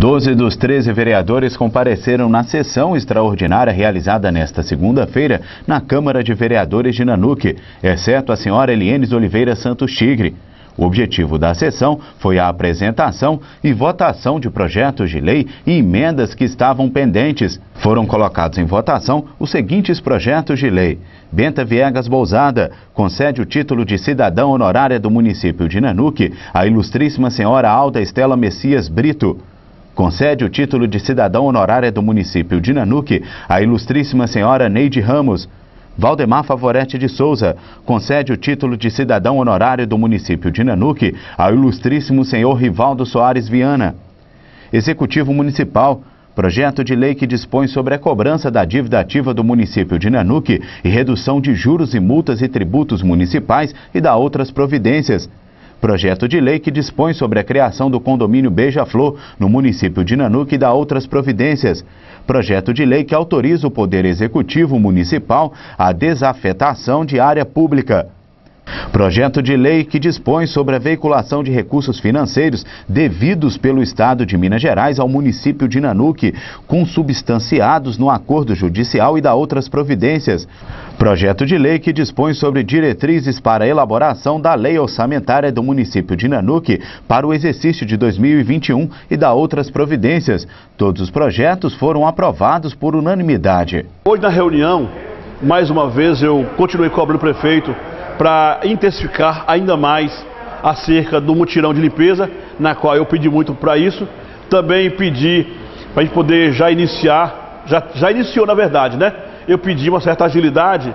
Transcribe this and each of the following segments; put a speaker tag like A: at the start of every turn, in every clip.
A: 12 dos 13 vereadores compareceram na sessão extraordinária realizada nesta segunda-feira na Câmara de Vereadores de Nanuque, exceto a senhora Elienes Oliveira Santos Tigre. O objetivo da sessão foi a apresentação e votação de projetos de lei e emendas que estavam pendentes. Foram colocados em votação os seguintes projetos de lei. Benta Viegas Bousada concede o título de cidadã honorária do município de Nanuque à ilustríssima senhora Alda Estela Messias Brito. Concede o título de cidadã honorária do município de Nanuque à ilustríssima senhora Neide Ramos. Valdemar Favorete de Souza concede o título de cidadão honorário do município de Nanuque ao ilustríssimo senhor Rivaldo Soares Viana. Executivo Municipal, projeto de lei que dispõe sobre a cobrança da dívida ativa do município de Nanuque e redução de juros e multas e tributos municipais e da outras providências. Projeto de lei que dispõe sobre a criação do condomínio Beija-Flor no município de Nanuque e da outras providências. Projeto de lei que autoriza o Poder Executivo Municipal à desafetação de área pública. Projeto de lei que dispõe sobre a veiculação de recursos financeiros devidos pelo Estado de Minas Gerais ao município de Nanuque, consubstanciados no acordo judicial e da outras providências. Projeto de lei que dispõe sobre diretrizes para a elaboração da lei orçamentária do município de Nanuque para o exercício de 2021 e da outras providências. Todos os projetos foram aprovados por unanimidade.
B: Hoje na reunião, mais uma vez eu continuei cobrando o prefeito para intensificar ainda mais acerca do mutirão de limpeza, na qual eu pedi muito para isso. Também pedi para a gente poder já iniciar, já iniciou na verdade, né? Eu pedi uma certa agilidade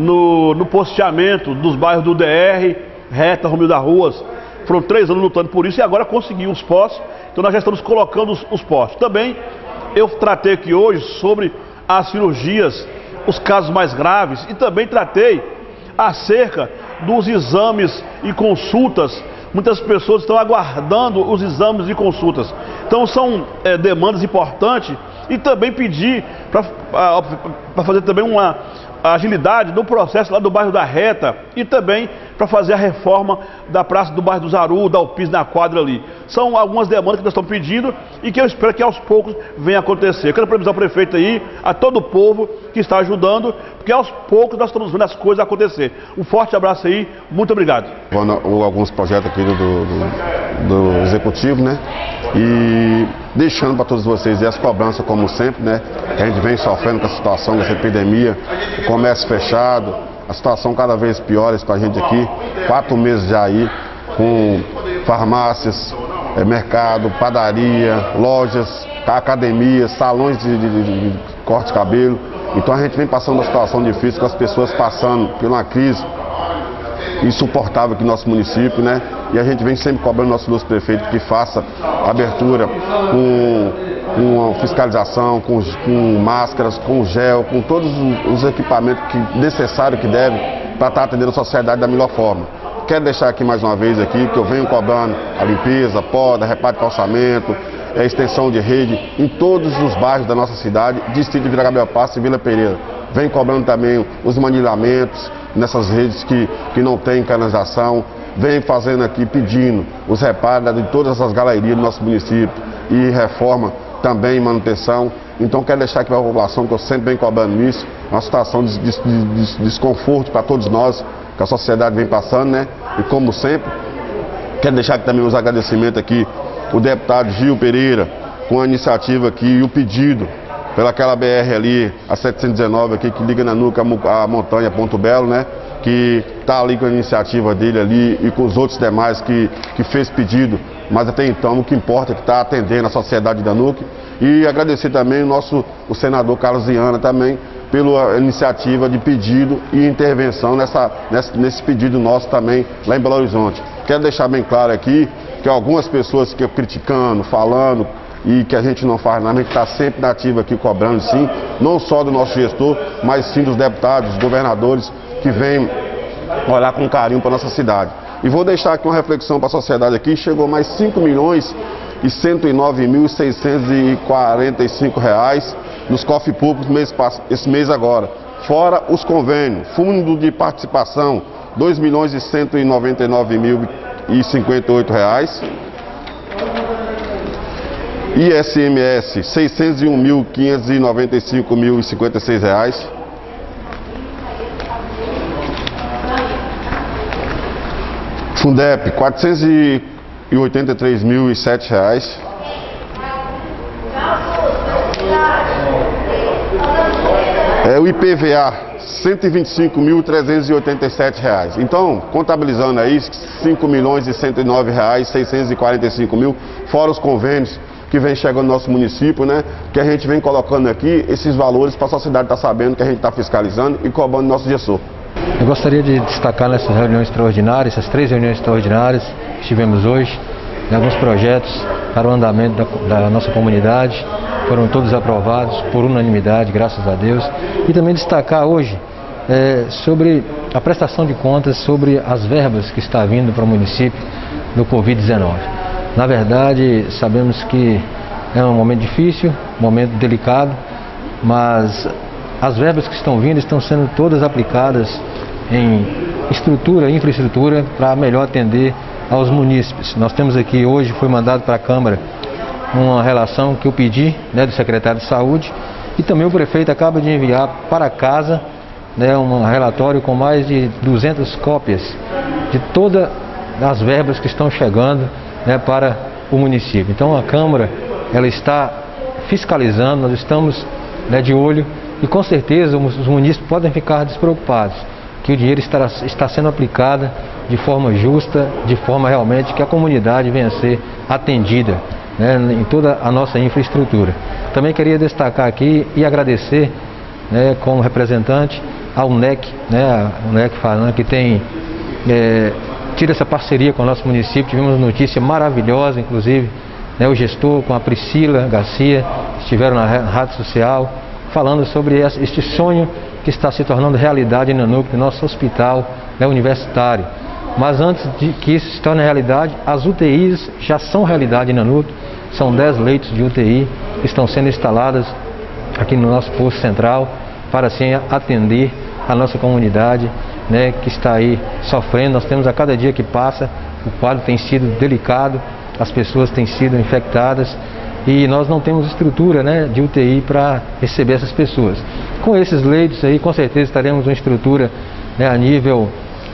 B: no posteamento dos bairros do DR, Reta, Romildo das Ruas. Foram 3 anos lutando por isso e agora consegui os postes, então nós já estamos colocando os postes. Também eu tratei aqui hoje sobre as cirurgias, os casos mais graves e também tratei acerca dos exames e consultas. Muitas pessoas estão aguardando os exames e consultas. Então são demandas importantes e também pedir para fazer também uma agilidade no processo lá do bairro da Reta e também para fazer a reforma da praça do bairro do Zaru, da Alpis na quadra ali. São algumas demandas que nós estamos pedindo e que eu espero que aos poucos venha acontecer. Eu quero parabenizar o prefeito aí, a todo o povo que está ajudando, porque aos poucos nós estamos vendo as coisas acontecer. Um forte abraço aí, muito obrigado.
C: Alguns projetos aqui do Executivo, né? E deixando para todos vocês as cobranças, como sempre, né? A gente vem sofrendo com a situação dessa epidemia, o comércio fechado, a situação cada vez pior com a gente aqui, 4 meses já aí, com farmácias, mercado, padaria, lojas, academias, salões de corte de cabelo. Então a gente vem passando uma situação difícil, com as pessoas passando por uma crise insuportável aqui no nosso município, né? E a gente vem sempre cobrando nosso prefeito que faça abertura com fiscalização, com máscaras, com gel, com todos os equipamentos necessários que devem para estar atendendo a sociedade da melhor forma. Quero deixar aqui mais uma vez aqui que eu venho cobrando a limpeza, poda, reparo de calçamento, extensão de rede em todos os bairros da nossa cidade, distrito de Vila Gabriel Passo e Vila Pereira. Venho cobrando também os manilhamentos nessas redes que não tem canalização. Vem fazendo aqui, pedindo os reparos de todas as galerias do nosso município e reforma também, manutenção. Então quero deixar aqui para a população que eu sempre venho cobrando isso, uma situação de desconforto para todos nós, que a sociedade vem passando, né? E como sempre, quero deixar aqui também os agradecimentos aqui, o deputado Gil Pereira, com a iniciativa aqui e o pedido pelaquela BR ali, a 719 aqui, que liga Nanuque a montanha Ponto Belo, né? Que está ali com a iniciativa dele ali e com os outros demais que fez pedido, mas até então o que importa é que está atendendo a sociedade de Nanuque. E agradecer também o senador Carlos Viana também pela iniciativa de pedido e intervenção nesse pedido nosso também lá em Belo Horizonte. Quero deixar bem claro aqui que algumas pessoas que criticando, falando e que a gente não faz nada, a gente está sempre na ativa aqui cobrando sim, não só do nosso gestor, mas sim dos deputados, dos governadores que vêm olhar com carinho para a nossa cidade. E vou deixar aqui uma reflexão para a sociedade aqui, chegou mais R$5.109.645 nos cofres públicos esse mês agora, fora os convênios, fundo de participação, R$2.199.058, ICMS, R$ 601.595.056. Fundep, R$ 483.007. O IPVA, R$ 125.387. Então, contabilizando aí, R$ 5.109.645, fora os convênios que vem chegando no nosso município, né? Que a gente vem colocando aqui esses valores para a sociedade estar sabendo que a gente está fiscalizando e cobrando nosso gestor.
D: Eu gostaria de destacar nessas reuniões extraordinárias, essas 3 reuniões extraordinárias que tivemos hoje, alguns projetos para o andamento da nossa comunidade, foram todos aprovados por unanimidade, graças a Deus. E também destacar hoje sobre a prestação de contas sobre as verbas que está vindo para o município do Covid-19. Na verdade, sabemos que é um momento difícil, um momento delicado, mas as verbas que estão vindo estão sendo todas aplicadas em infraestrutura para melhor atender aos munícipes. Nós temos aqui hoje, foi mandado para a Câmara uma relação que eu pedi, do secretário de Saúde, e também o prefeito acaba de enviar para casa um relatório com mais de 200 cópias de todas as verbas que estão chegando para o município. Então a Câmara ela está fiscalizando, nós estamos de olho e com certeza os munícipes podem ficar despreocupados que o dinheiro está sendo aplicado de forma justa, de forma realmente que a comunidade venha a ser atendida em toda a nossa infraestrutura. Também queria destacar aqui e agradecer como representante ao UNEC, a UNEC falando que tem tido essa parceria com o nosso município. Tivemos uma notícia maravilhosa, inclusive o gestor com a Priscila Garcia estiveram na rádio social falando sobre este sonho que está se tornando realidade no núcleo do nosso hospital universitário. Mas antes de que isso se torne realidade, as UTIs já são realidade na núcleo. São 10 leitos de UTI que estão sendo instaladas aqui no nosso posto central para assim atender a nossa comunidade que está aí sofrendo. Nós temos a cada dia que passa, o quadro tem sido delicado, as pessoas têm sido infectadas e nós não temos estrutura de UTI para receber essas pessoas. Com esses leitos aí, com certeza estaremos uma estrutura a nível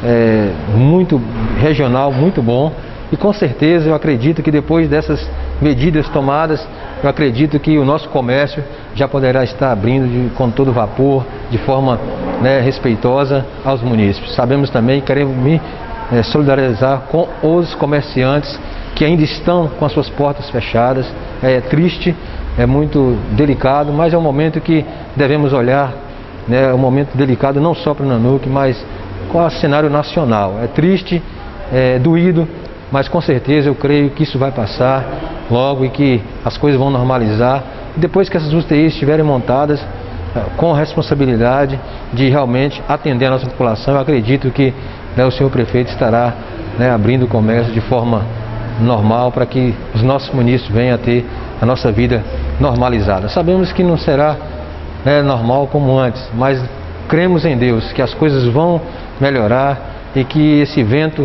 D: muito regional, muito bom, e com certeza eu acredito que depois dessas medidas tomadas, eu acredito que o nosso comércio já poderá estar abrindo com todo vapor, de forma respeitosa aos munícipes. Sabemos também, queremos me solidarizar com os comerciantes que ainda estão com as suas portas fechadas. É triste, é muito delicado, mas é um momento que devemos olhar, é um momento delicado não só para o Nanuque, mas com o cenário nacional. É triste, é doído, mas com certeza eu creio que isso vai passar logo e que as coisas vão normalizar. E depois que essas UTIs estiverem montadas, com a responsabilidade de realmente atender a nossa população, eu acredito que o senhor prefeito estará abrindo o comércio de forma normal para que os nossos munícipes venham a ter a nossa vida normalizada. Sabemos que não será normal como antes, mas cremos em Deus que as coisas vão melhorar e que esse vento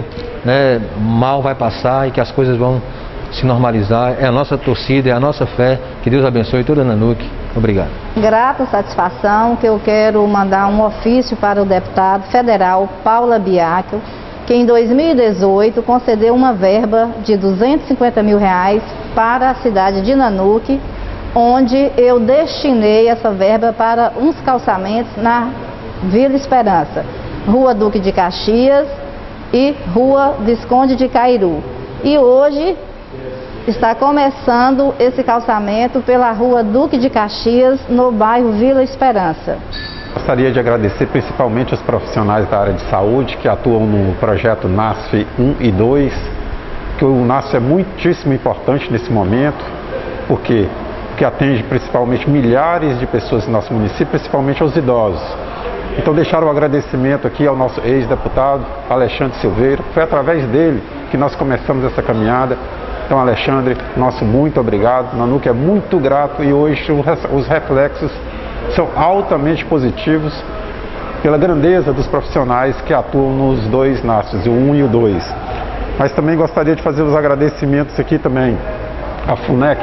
D: mal vai passar e que as coisas vão se normalizar. É a nossa torcida, é a nossa fé. Que Deus abençoe toda a Nanuque. Obrigado.
E: Grata satisfação que eu quero mandar um ofício para o deputado federal Paula Biacchio, que em 2018 concedeu uma verba de R$250 mil para a cidade de Nanuque, onde eu destinei essa verba para uns calçamentos na Vila Esperança, Rua Duque de Caxias e Rua Visconde de Cairu. E hoje está começando esse calçamento pela Rua Duque de Caxias, no bairro Vila Esperança.
F: Gostaria de agradecer principalmente os profissionais da área de saúde que atuam no projeto NASF 1 e 2, que o NASF é muitíssimo importante nesse momento, porque atende principalmente milhares de pessoas no nosso município, principalmente aos idosos. Então deixar o agradecimento aqui ao nosso ex-deputado Alexandre Silveira, foi através dele que nós começamos essa caminhada. Então, Alexandre, nosso muito obrigado. Nanuque é muito grato e hoje os reflexos são altamente positivos pela grandeza dos profissionais que atuam nos dois NASFs, o 1 e o 2. Mas também gostaria de fazer os agradecimentos aqui também à FUNEC,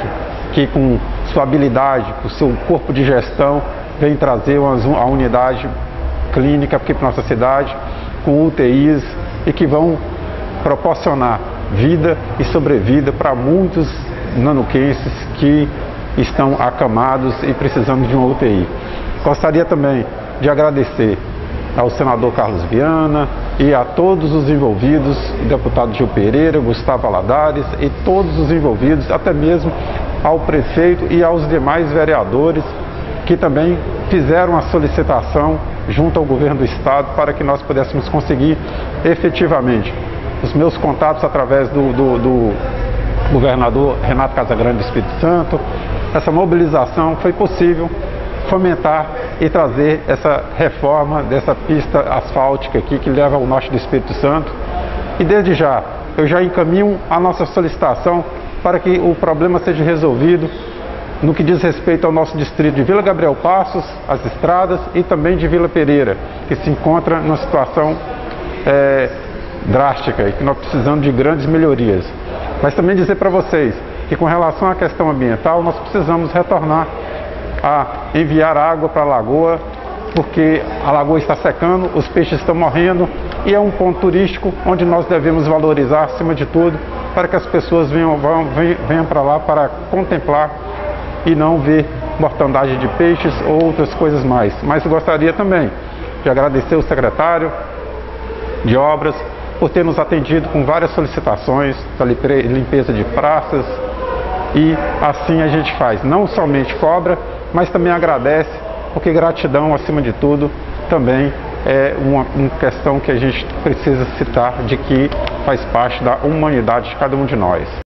F: que com sua habilidade, com seu corpo de gestão, vem trazer a unidade clínica aqui para nossa cidade, com UTIs e que vão proporcionar vida e sobrevida para muitos nanuquenses que estão acamados e precisando de uma UTI. Gostaria também de agradecer ao senador Carlos Viana e a todos os envolvidos, o deputado Gil Pereira, Gustavo Valadares e todos os envolvidos, até mesmo ao prefeito e aos demais vereadores que também fizeram a solicitação junto ao governo do estado para que nós pudéssemos conseguir efetivamente os meus contatos através do governador Renato Casagrande do Espírito Santo. Essa mobilização foi possível fomentar e trazer essa reforma dessa pista asfáltica aqui que leva ao norte do Espírito Santo. E desde já, eu já encaminho a nossa solicitação para que o problema seja resolvido no que diz respeito ao nosso distrito de Vila Gabriel Passos, as estradas e também de Vila Pereira, que se encontra numa situação drástica e que nós precisamos de grandes melhorias. Mas também dizer para vocês que com relação à questão ambiental, nós precisamos retornar a enviar água para a lagoa, porque a lagoa está secando, os peixes estão morrendo e é um ponto turístico onde nós devemos valorizar acima de tudo para que as pessoas venham para lá para contemplar e não ver mortandade de peixes ou outras coisas mais. Mas eu gostaria também de agradecer o secretário de Obras por ter nos atendido com várias solicitações da limpeza de praças e assim a gente faz, não somente cobra, mas também agradece, porque gratidão acima de tudo também é uma questão que a gente precisa citar de que faz parte da humanidade de cada um de nós.